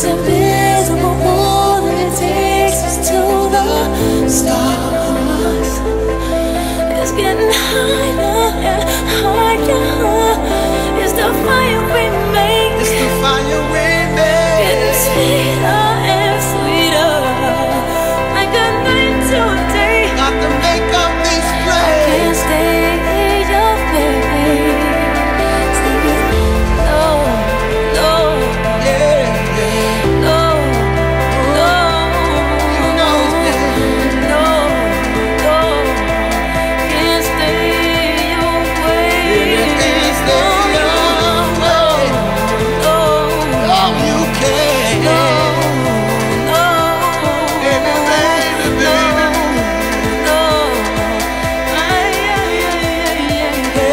invisible pull that it takes us to the stars. It's getting higher and higher. It's the fire we make. It's the fire we make. Getting sweeter and sweeter, like a night to a day. Got to make up these I plans. can't stay away. No, no, Yeah, yeah. no, no, You know it. no, no. Can't stay away. Can't stay away. No, Oh, you can. no, no, Baby, baby, baby. no. Ay, ay, ay, ay, ay.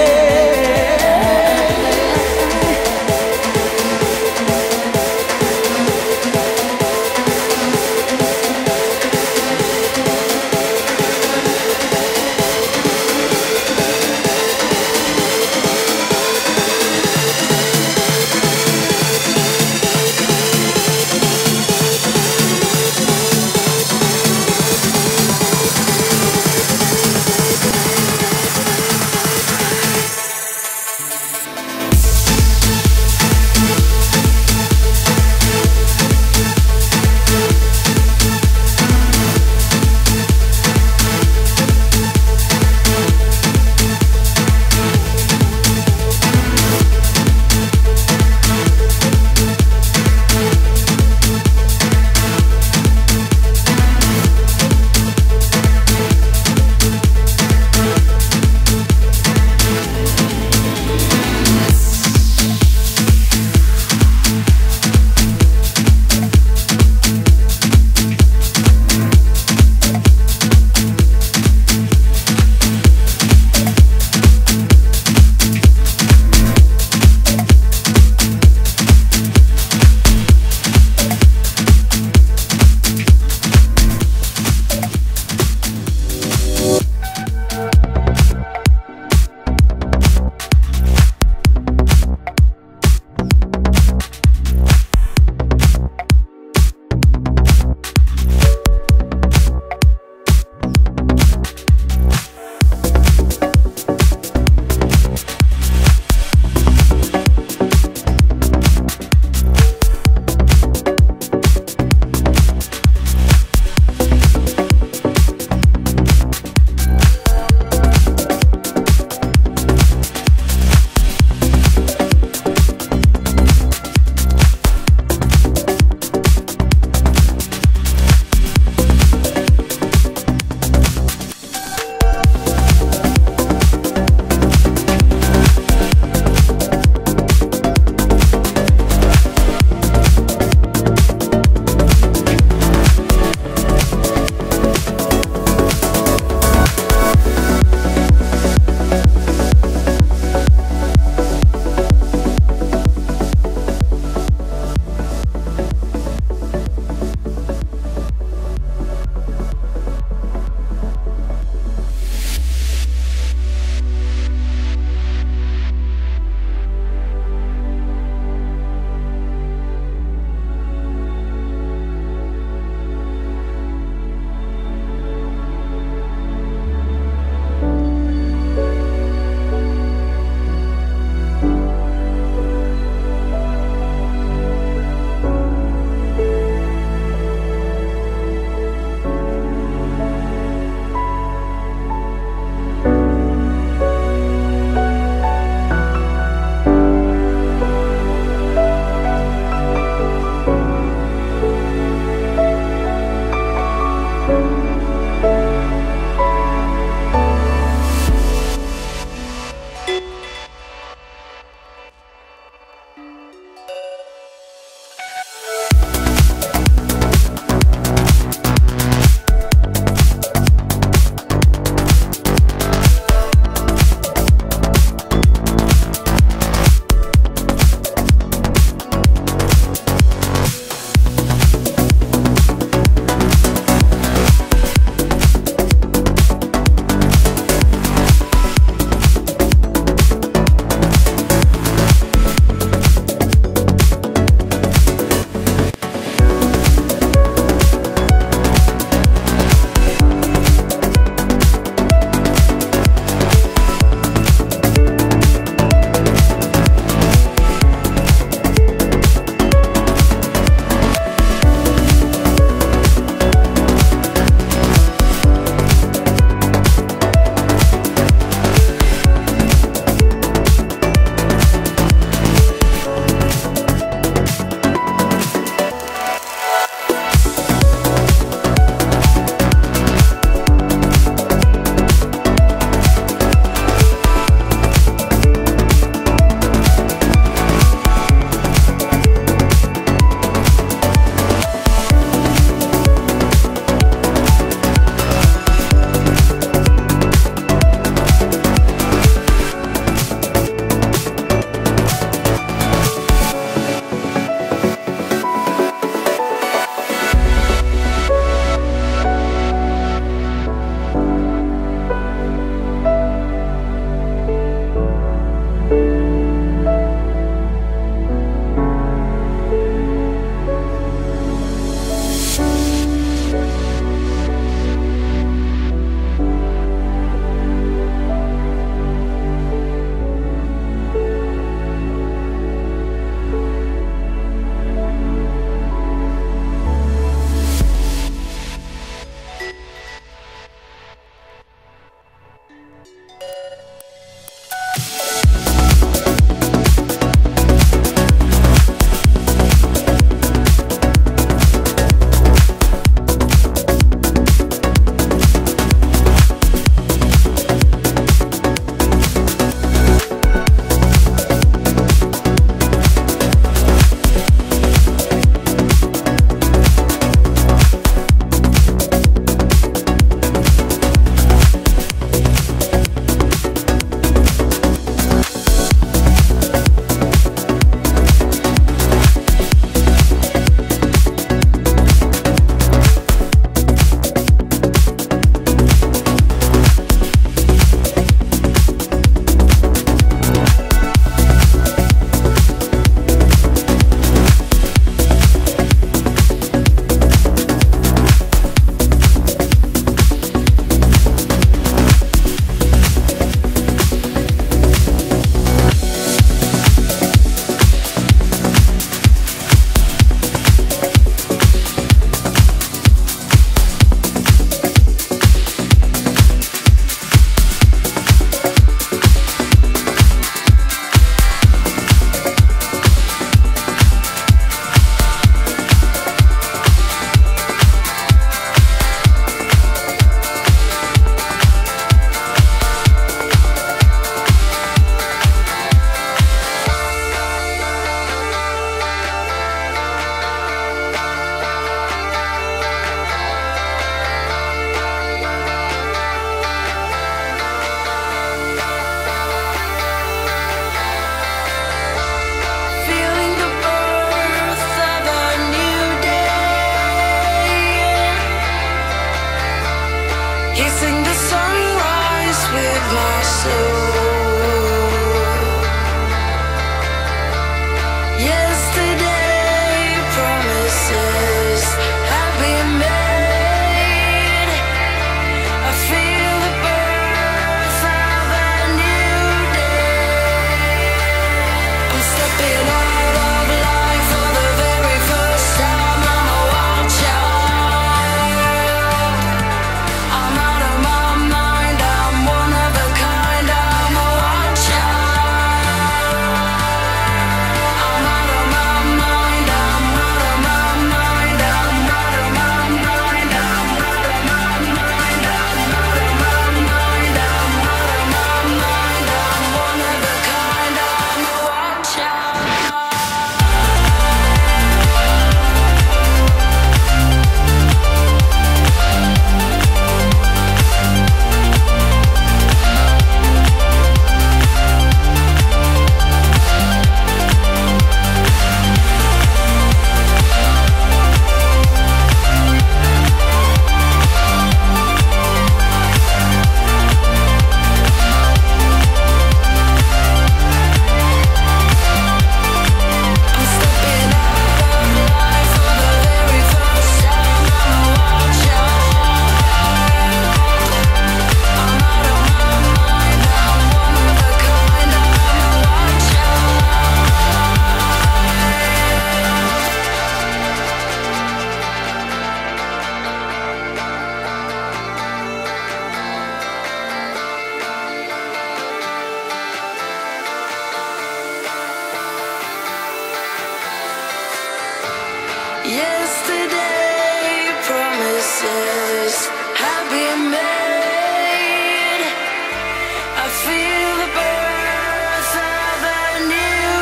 Yesterday promises have been made. I feel the birth of a new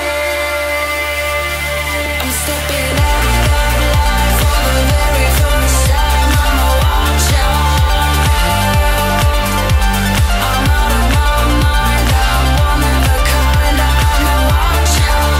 day. I'm stepping out of life for the very first time. I'm a watch out. I'm out of my mind. I'm one of a kind. I'm a watch out.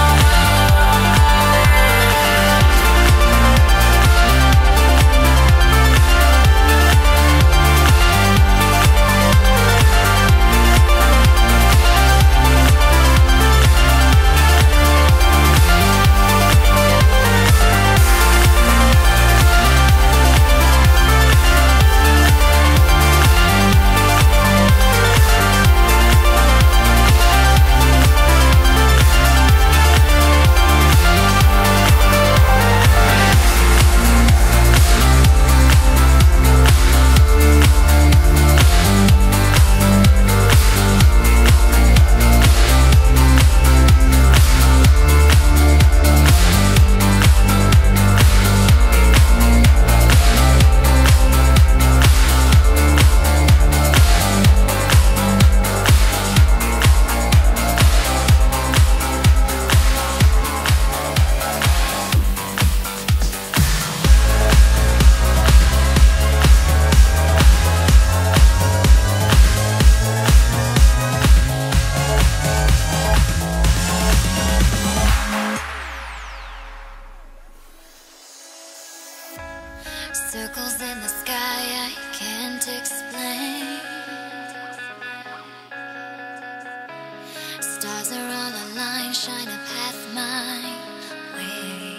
Circles in the sky I can't explain. Stars are all aligned, shine a path my way.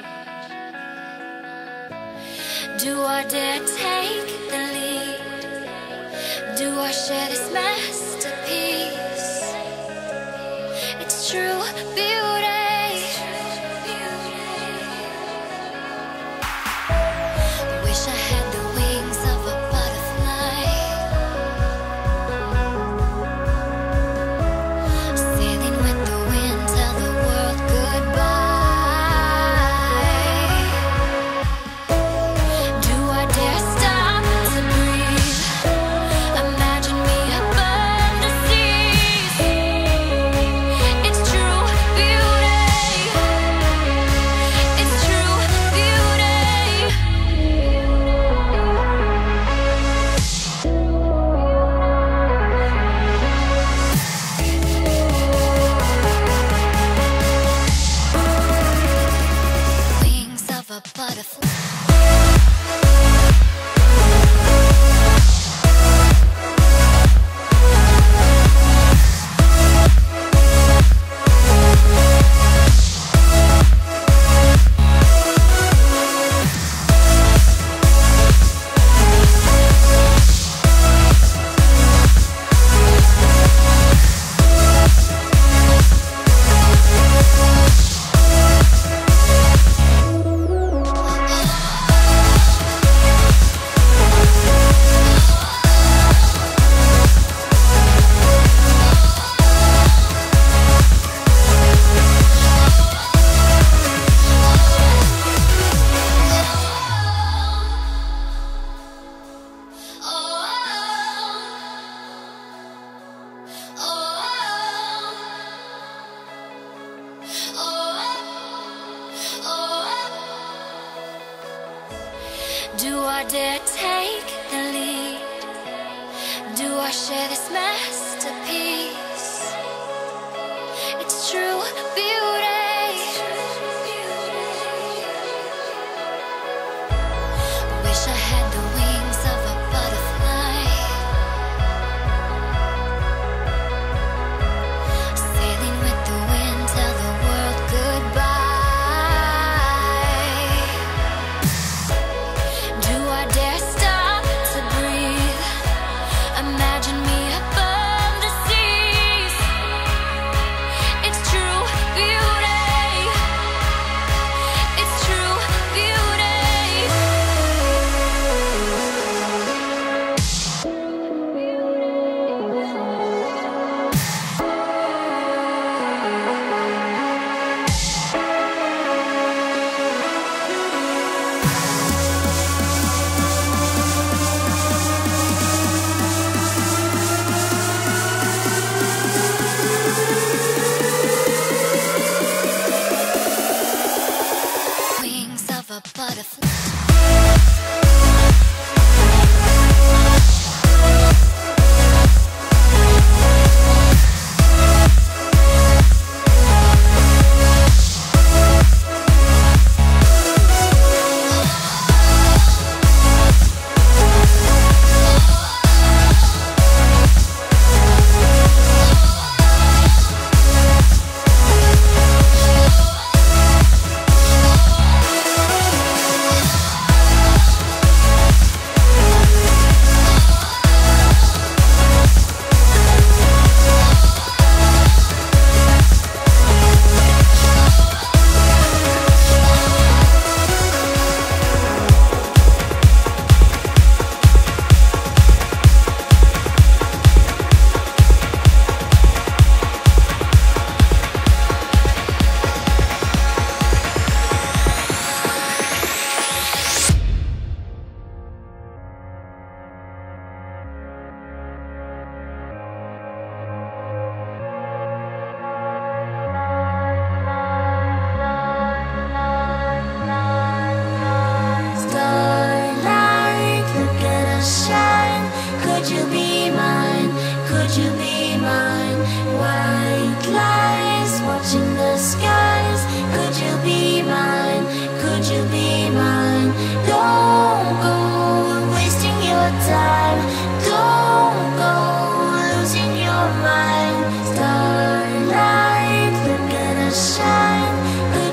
Do I dare take the lead? Do I share this masterpiece? It's true beauty. Wish I had the wings of a butterfly, sailing with the wind, tell the world goodbye. Do I dare stop to breathe? Imagine me above the seas. It's true beauty. It's true beauty. Wings of a butterfly. Do I dare take the lead? Do I share this masterpiece? It's true beauty. Wish I had the wings of a butterfly, sailing with the wind, tell the world goodbye. Do I dare stop to breathe? Imagine me above the sea.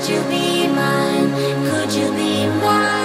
you be mine? Could you be mine?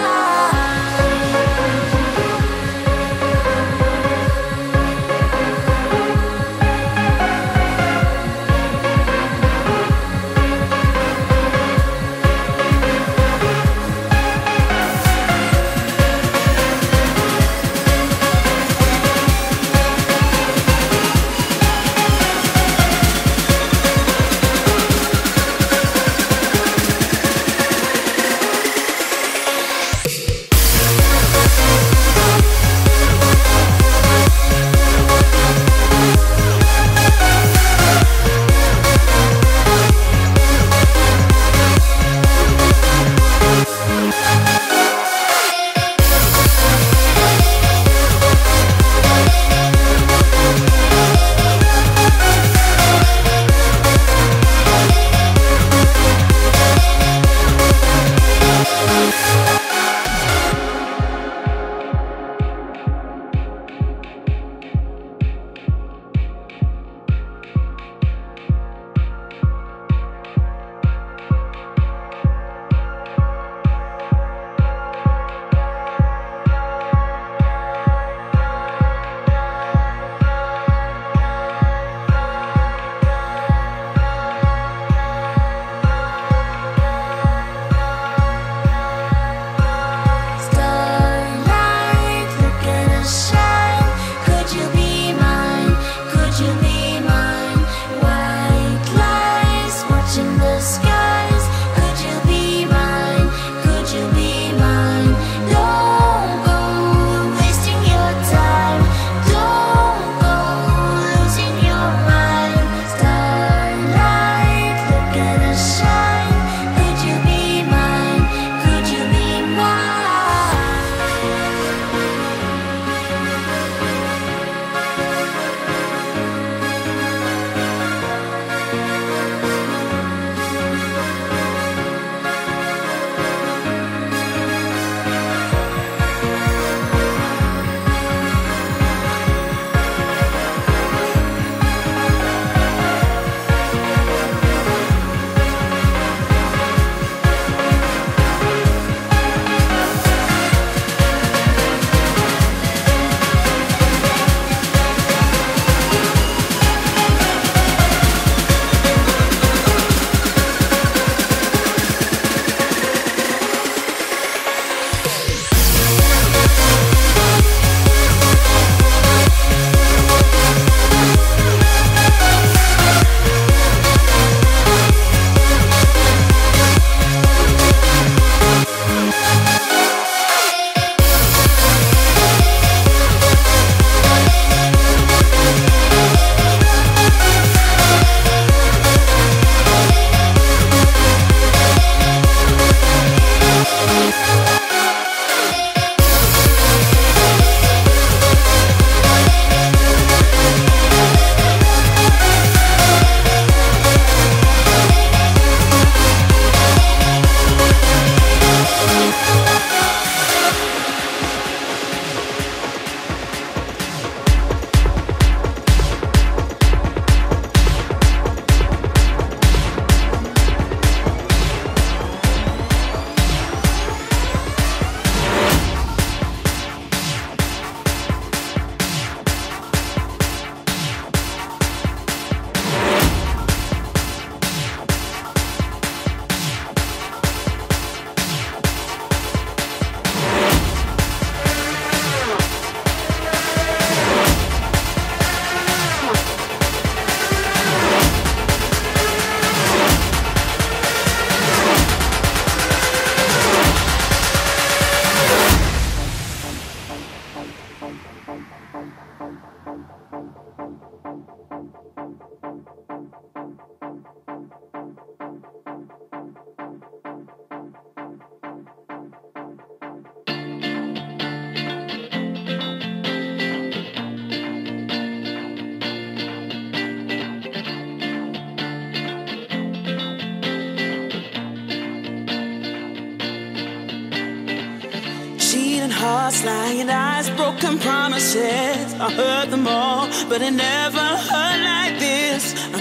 hearts, lying eyes, broken promises. I heard them all, but it never hurt like this. I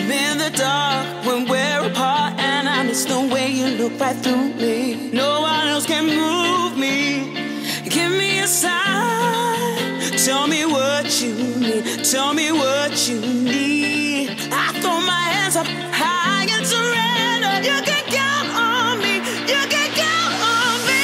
in the dark when we're apart, and I miss the way you look right through me. No one else can move me. Give me a sign. Tell me what you need. Tell me what you need. I throw my hands up high and surrender. You can count on me. You can count on me.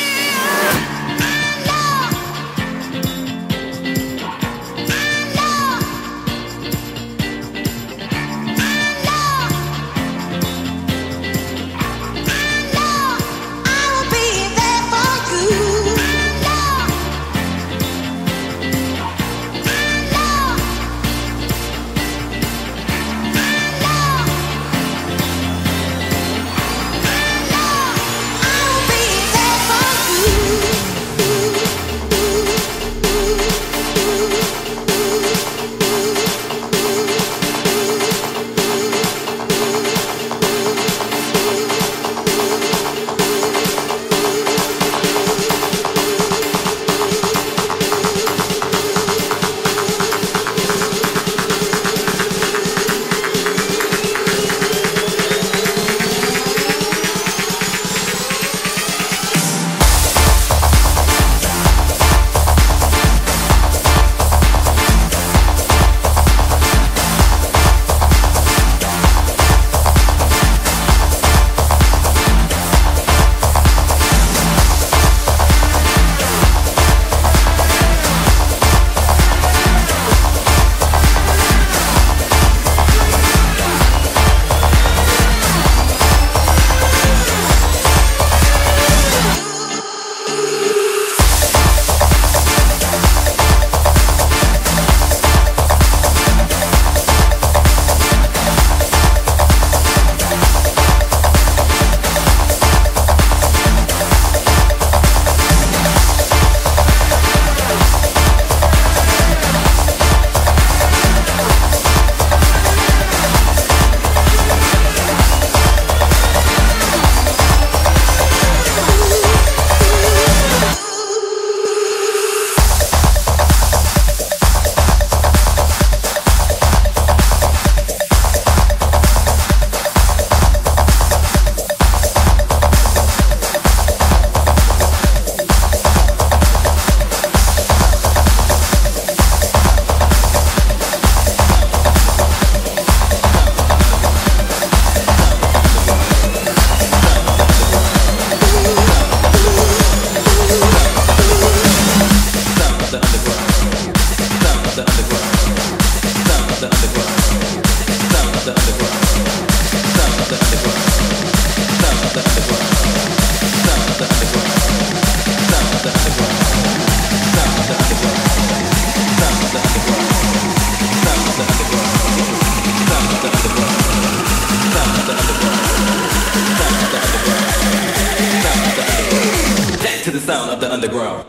To the sound of the underground.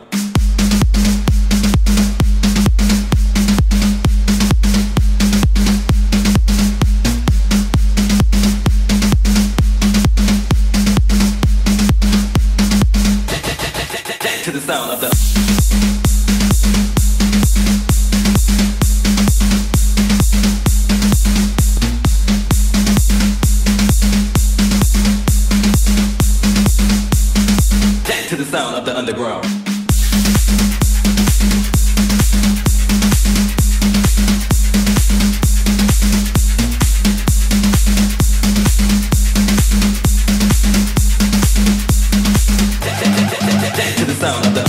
To the sound of the sound of the underground. To the sound of the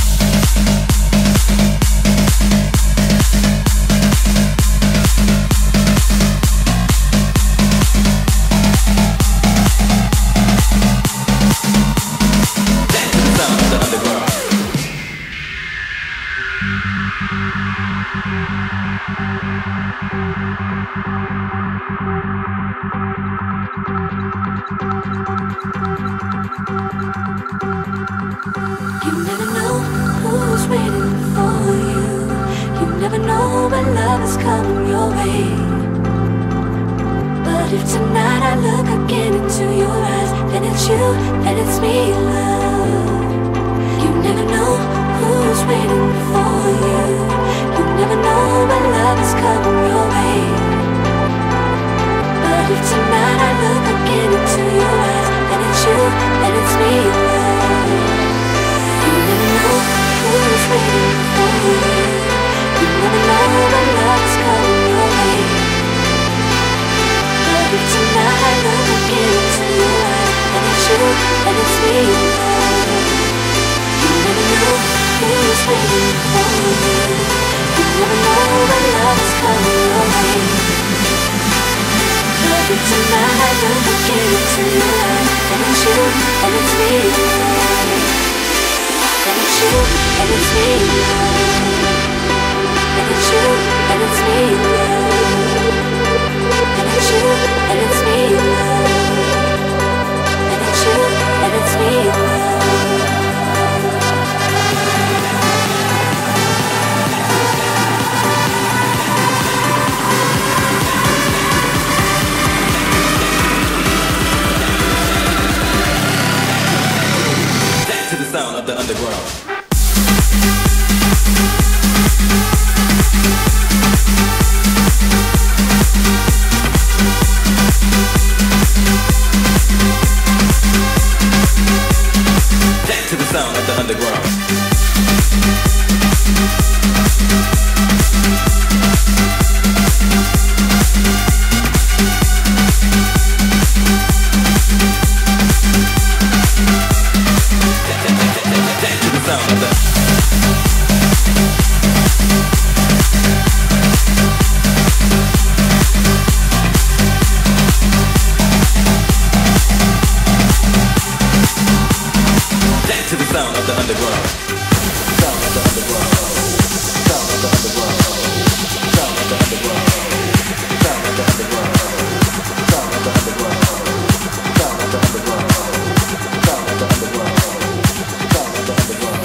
But Every tonight I look again into your eyes, and it's you, and it's me, love. You never know who's waiting for you. You never know when love's coming your way. Every tonight I look again into your eyes, and it's you, and it's me, love. You never know who's waiting for you. You never know when love's coming your way. Every tonight I look again into your eyes, and it's you, and it's me, love. And it's you, and it's me, love. And it's you, and it's me, love. And it's you, and it's me, love. And it's you, and it's me, love. To the sound of the underground. To the sound of the underground. To the sound of the to the sound of the underground. Sound of the underground. Sound of the underground. Sound of the underground. Sound of the underground. Sound of the underground. Sound of the underground. Sound of the underground. Sound of the underground.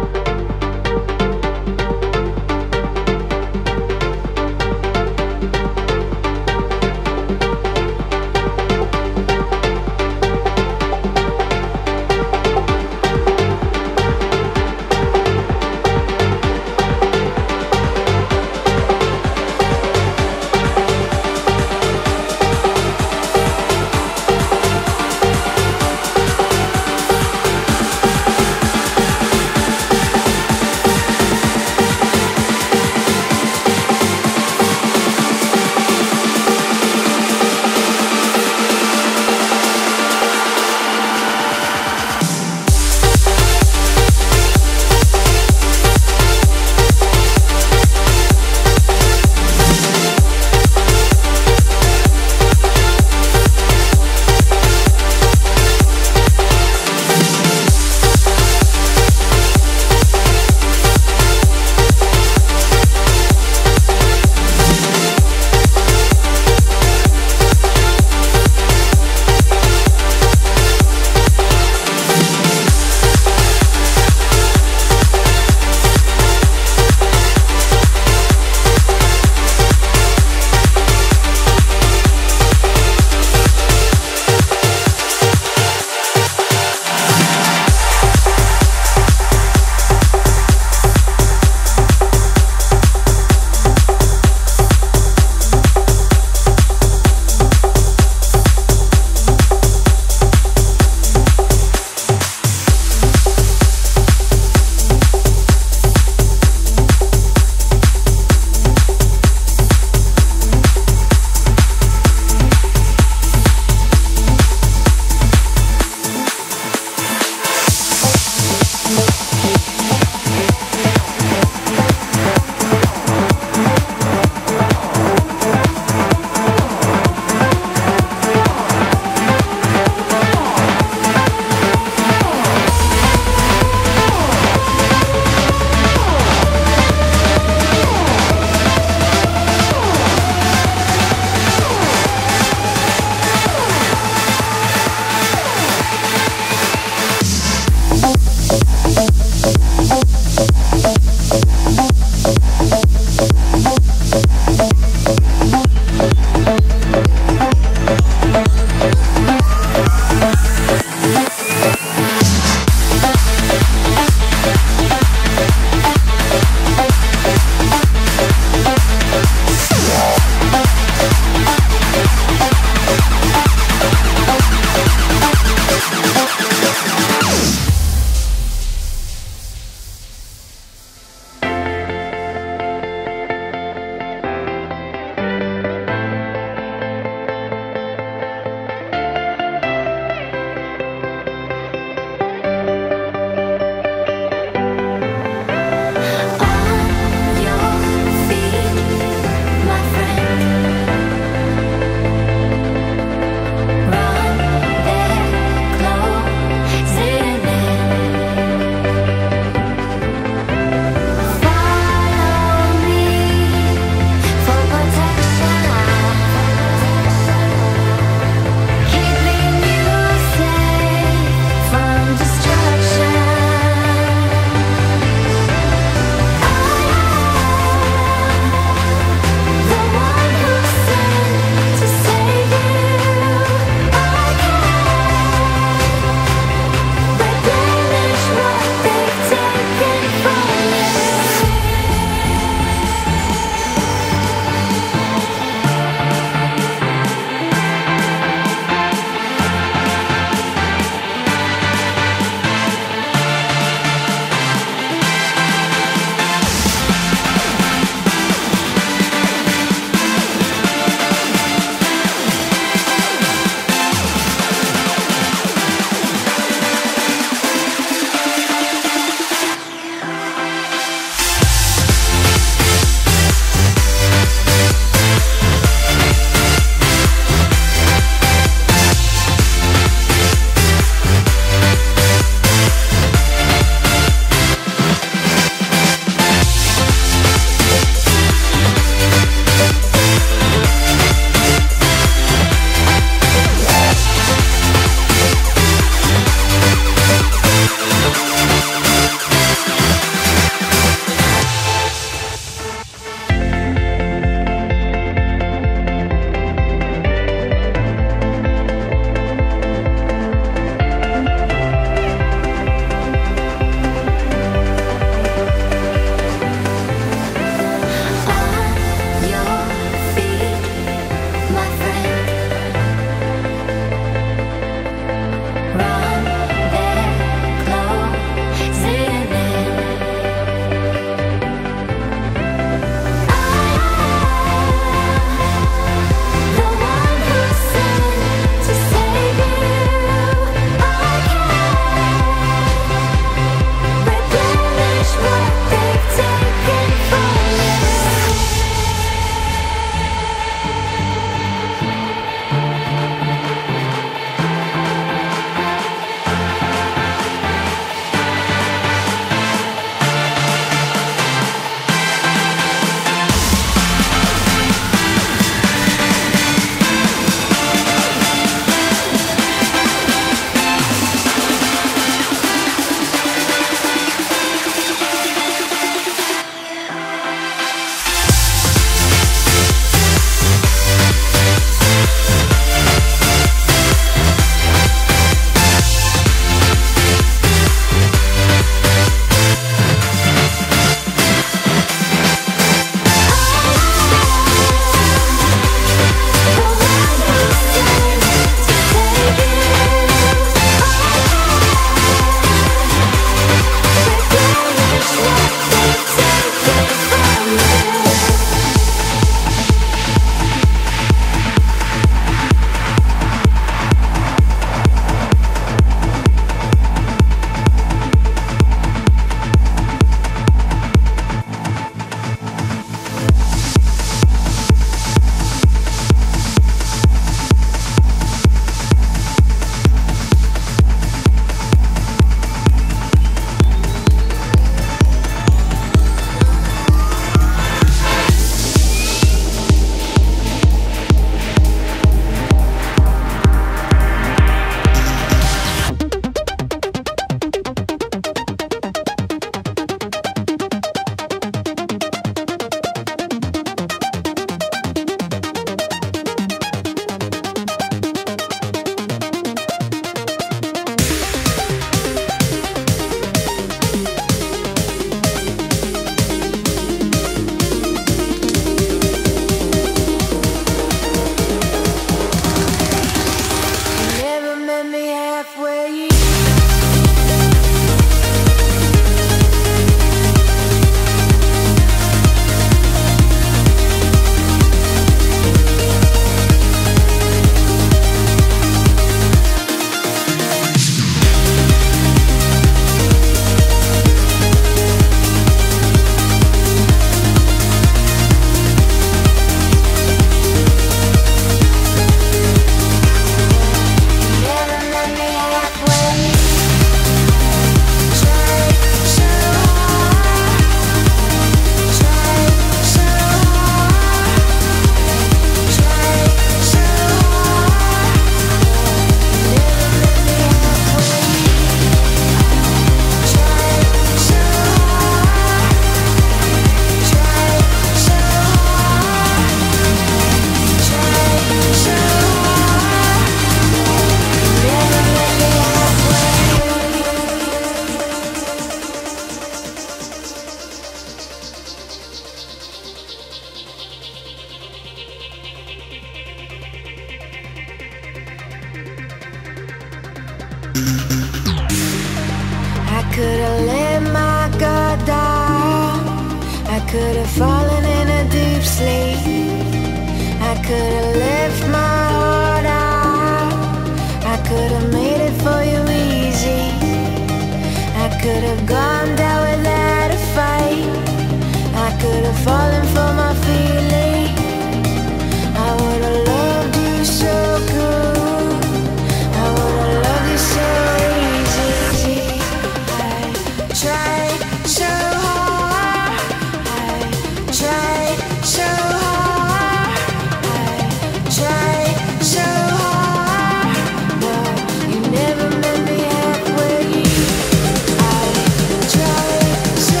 I could've let my guard down. I could've fallen in a deep sleep. I could've left my heart out. I could've made it for you easy. I could've gone down without a fight. I could've fallen for my feeling. I would've loved you so good. I would've loved you so easy. I tried so hard. I tried so hard. I tried so hard. But you never met me halfway. I tried so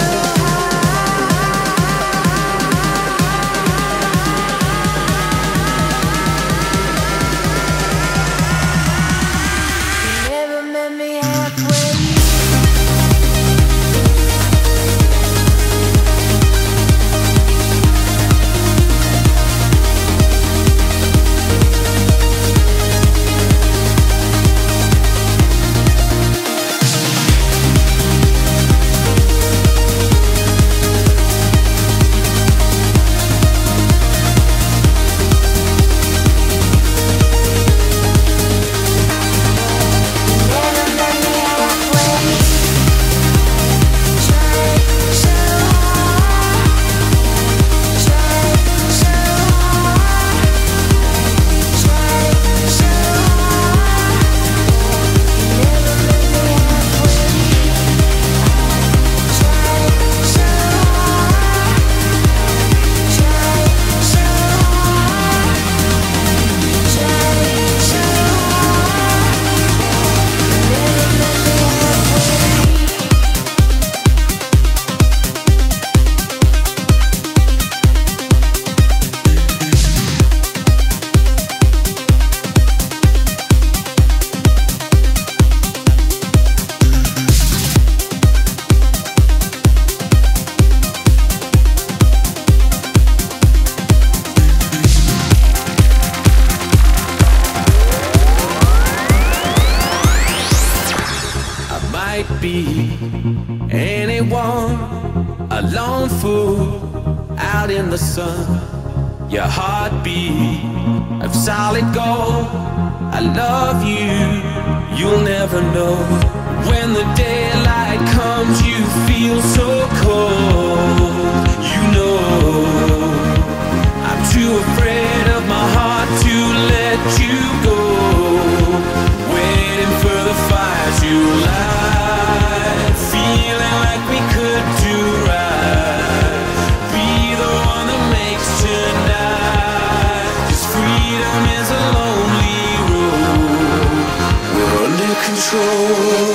hard. You never met me halfway. Be anyone, a lone fool out in the sun. Your heartbeat of solid gold. I love you, you'll never know. When the daylight comes, you feel so cold. You know, I'm too afraid of my heart to let you go. Waiting for the fire to light, feeling like we could do right. Be the one that makes tonight. 'Cause freedom is a lonely road. We're under control.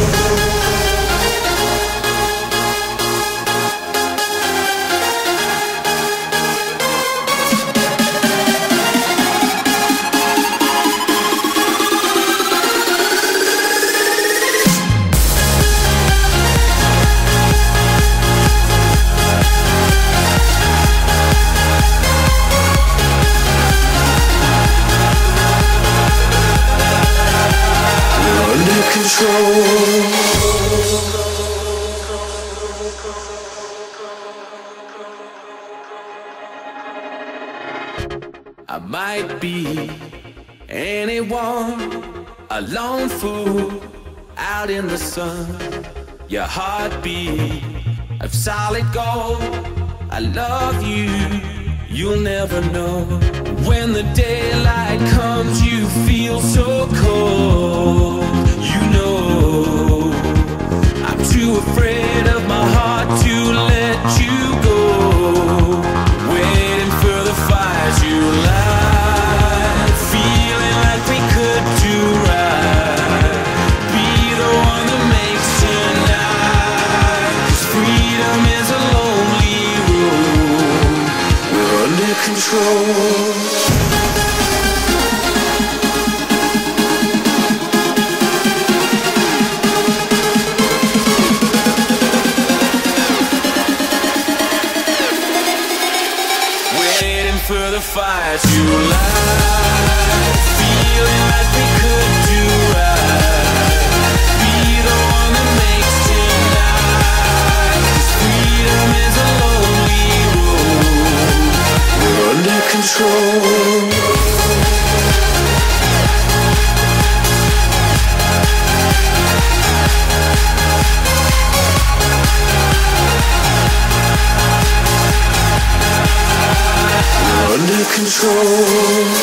I might be anyone, a lone fool out in the sun. Your heartbeat of solid gold. I love you, you'll never know. When the daylight comes, you feel so cold. You know, I'm too afraid of my heart to let you go. Waiting for the fire to light, feeling like we could do right. Be the one that makes tonight. 'Cause freedom is a lonely road. We're under control. For the fire to light, feeling like we could do right. control.